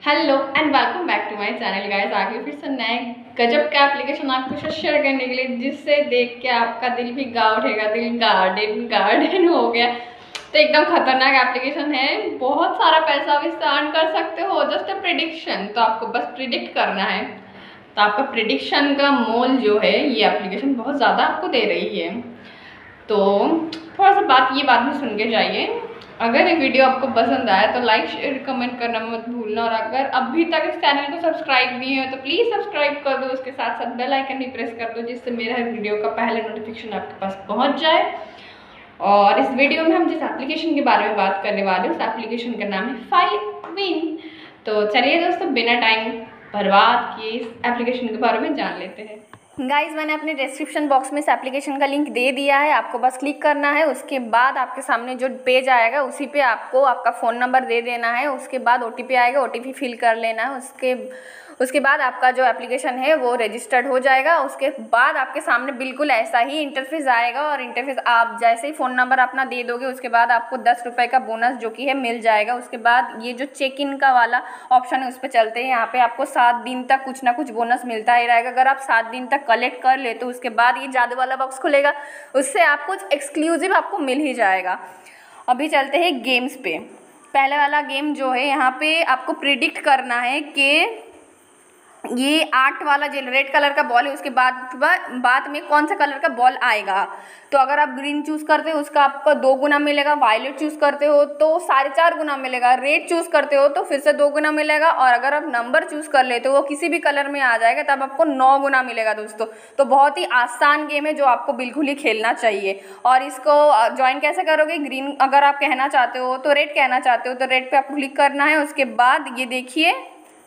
Hello and welcome back to my channel guys. आगे फिर से नए गजब का एप्लीकेशन आपके साथ शेयर करने के लिए, जिससे देख के आपका दिल भी गा उठेगा, दिल गार्डन गार्डन हो गया। तो एकदम खतरनाक एप्लीकेशन है, बहुत सारा पैसा आप इससे अर्न कर सकते हो। जस्ट अ प्रिडिक्शन, तो आपको बस प्रिडिक्ट करना है। तो आपका प्रिडिक्शन का मोल जो है ये एप्लीकेशन बहुत ज़्यादा आपको दे रही है। तो थोड़ा सा ये बात भी सुन के जाइए। अगर ये वीडियो आपको पसंद आया तो लाइक शेयर कमेंट करना मत भूलना, और अगर अभी तक इस चैनल को सब्सक्राइब नहीं है तो प्लीज़ सब्सक्राइब कर दो। उसके साथ साथ बेल आइकन भी प्रेस कर दो, जिससे मेरा हर वीडियो का पहले नोटिफिकेशन आपके पास पहुंच जाए। और इस वीडियो में हम जिस एप्लीकेशन के बारे में बात करने वाले हैं उस एप्लीकेशन का नाम है फाइविन। तो चलिए दोस्तों, बिना टाइम बर्बाद किए इस एप्लीकेशन के बारे में जान लेते हैं। गाइज, मैंने अपने डिस्क्रिप्शन बॉक्स में इस एप्लीकेशन का लिंक दे दिया है, आपको बस क्लिक करना है। उसके बाद आपके सामने जो पेज आएगा उसी पे आपको आपका फ़ोन नंबर दे देना है। उसके बाद OTP आएगा, OTP फिल कर लेना है। उसके बाद आपका जो एप्लीकेशन है वो रजिस्टर्ड हो जाएगा। उसके बाद आपके सामने बिल्कुल ऐसा ही इंटरफेस आएगा, और इंटरफेस आप जैसे ही फ़ोन नंबर अपना दे दोगे उसके बाद आपको 10 रुपये का बोनस जो कि है मिल जाएगा। उसके बाद ये जो चेक इन का वाला ऑप्शन है उस पर चलते हैं। यहाँ पे आपको 7 दिन तक कुछ ना कुछ बोनस मिलता ही रहेगा। अगर आप 7 दिन तक कलेक्ट कर ले तो उसके बाद ये जादू वाला बॉक्स खुलेगा, उससे आप कुछ एक्सक्लूसिव आपको मिल ही जाएगा। अभी चलते हैं गेम्स पे। पहले वाला गेम जो है, यहाँ पे आपको प्रिडिक्ट करना है कि ये 8 वाला जो रेड कलर का बॉल है उसके बाद में कौन सा कलर का बॉल आएगा। तो अगर आप ग्रीन चूज़ करते हो उसका आपको 2 गुना मिलेगा, वायलेट चूज़ करते हो तो 4.5 गुना मिलेगा, रेड चूज़ करते हो तो फिर से 2 गुना मिलेगा, और अगर आप नंबर चूज़ कर लेते हो वो किसी भी कलर में आ जाएगा तब आपको 9 गुना मिलेगा दोस्तों। तो बहुत ही आसान गेम है जो आपको बिल्कुल ही खेलना चाहिए। और इसको ज्वाइन कैसे करोगे? ग्रीन अगर आप कहना चाहते हो तो रेड कहना चाहते हो तो रेड पे आपको क्लिक करना है। उसके बाद ये देखिए,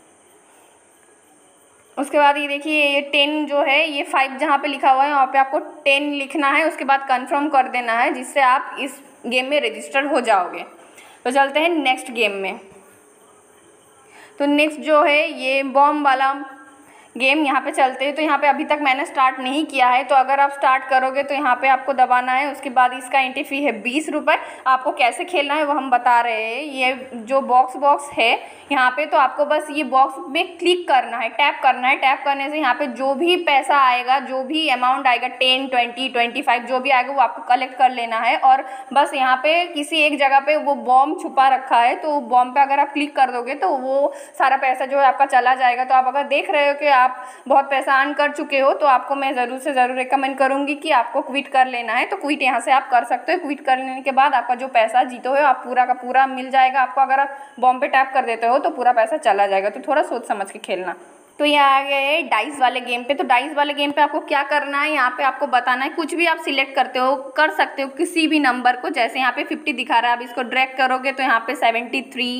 ये देखिए ये 10 जो है, ये 5 जहाँ पे लिखा हुआ है वहाँ पे आपको 10 लिखना है। उसके बाद कंफर्म कर देना है, जिससे आप इस गेम में रजिस्टर हो जाओगे। तो चलते हैं नेक्स्ट गेम में। तो नेक्स्ट जो है ये बॉम्ब वाला गेम, यहाँ पे चलते हैं। तो यहाँ पे अभी तक मैंने स्टार्ट नहीं किया है, तो अगर आप स्टार्ट करोगे तो यहाँ पे आपको दबाना है। उसके बाद इसका एंट्री फी है 20 रुपये। आपको कैसे खेलना है वो हम बता रहे हैं। ये जो बॉक्स है यहाँ पे, तो आपको बस ये बॉक्स में क्लिक करना है, टैप करना है। टैप करने से यहाँ पे जो भी पैसा आएगा, जो भी अमाउंट आएगा 10, 20, 25 जो भी आएगा वो आपको कलेक्ट कर लेना है। और बस यहाँ पे किसी एक जगह पे वो बॉम्ब छुपा रखा है, तो बॉम्ब पे अगर आप क्लिक कर दोगे तो वो सारा पैसा जो है आपका चला जाएगा। तो आप अगर देख रहे हो कि आप बहुत पैसा अर्न कर चुके हो तो आपको मैं ज़रूर से ज़रूर रिकमेंड करूंगी कि आपको क्विट कर लेना है। तो क्विट यहाँ से आप कर सकते हो। क्विट कर लेने के बाद आपका जो पैसा जीते हो आप पूरा का पूरा मिल जाएगा आपको। अगर आप बॉम्ब पे टैप कर देते हो तो पूरा पैसा चला जाएगा। तो थोड़ा सोच समझ के खेलना। तो ये आ गए है डाइस वाले गेम पे। तो डाइस वाले गेम पे आपको क्या करना है, यहाँ पे आपको बताना है कुछ भी आप सिलेक्ट कर सकते हो किसी भी नंबर को। जैसे यहाँ पे 50 दिखा रहा है, आप इसको ड्रैग करोगे तो यहाँ पे 73,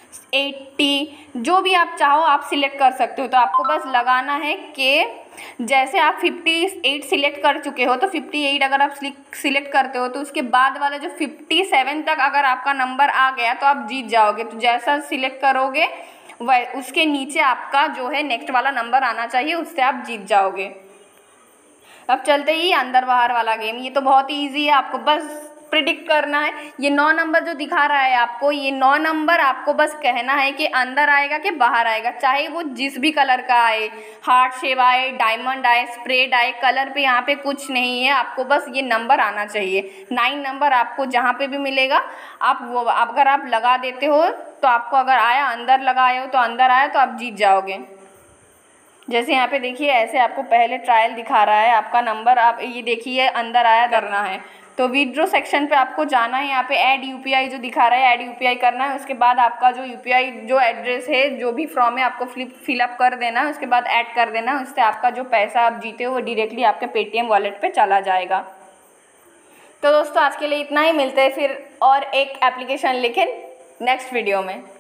80 जो भी आप चाहो आप सिलेक्ट कर सकते हो। तो आपको बस लगाना है कि जैसे आप 58 सिलेक्ट कर चुके हो तो 58 अगर आप सिलेक्ट करते हो तो उसके बाद वाला जो 57 तक अगर आपका नंबर आ गया तो आप जीत जाओगे। तो जैसा सिलेक्ट करोगे वह उसके नीचे आपका जो है नेक्स्ट वाला नंबर आना चाहिए, उससे आप जीत जाओगे। अब चलते ही अंदर बाहर वाला गेम। ये तो बहुत ही ईजी है, आपको बस प्रिडिक्ट करना है। ये 9 नंबर जो दिखा रहा है आपको, ये 9 नंबर आपको बस कहना है कि अंदर आएगा कि बाहर आएगा, चाहे वो जिस भी कलर का आए, हार्ट शेप आए, डायमंड आए, स्प्रेड आए, कलर पे यहाँ पे कुछ नहीं है। आपको बस ये नंबर आना चाहिए। 9 नंबर आपको जहाँ पे भी मिलेगा अगर आप लगा देते हो तो आपको अगर आया, अंदर लगाए हो तो अंदर आया तो आप जीत जाओगे। जैसे यहाँ पे देखिए ऐसे आपको पहले ट्रायल दिखा रहा है आपका नंबर, आप ये देखिए अंदर आया करना है। तो विड्रॉ सेक्शन पे आपको जाना है। यहाँ पे ऐड UPI जो दिखा रहा है, ऐड UPI करना है। उसके बाद आपका जो UPI जो एड्रेस है, जो भी फॉर्म है आपको फिलअप कर देना है। उसके बाद ऐड कर देना है। उससे आपका जो पैसा आप जीते हो वो डायरेक्टली आपके पेटीएम वॉलेट पे चला जाएगा। तो दोस्तों आज के लिए इतना ही। मिलते हैं फिर और एक एप्लीकेशन लेके नेक्स्ट वीडियो में।